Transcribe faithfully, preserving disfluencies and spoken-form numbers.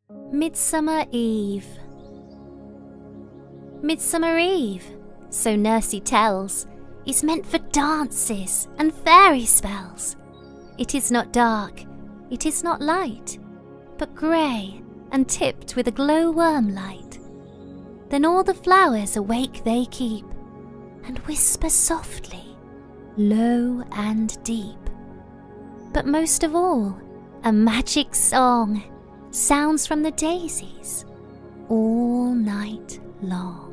Midsummer Eve. Midsummer Eve, so Nursey tells, is meant for dances and fairy spells. It is not dark, it is not light, but grey and tipped with a glow-worm light. Then all the flowers awake they keep, and whisper softly, low and deep. But most of all, a magic song sounds from the daisies all night long.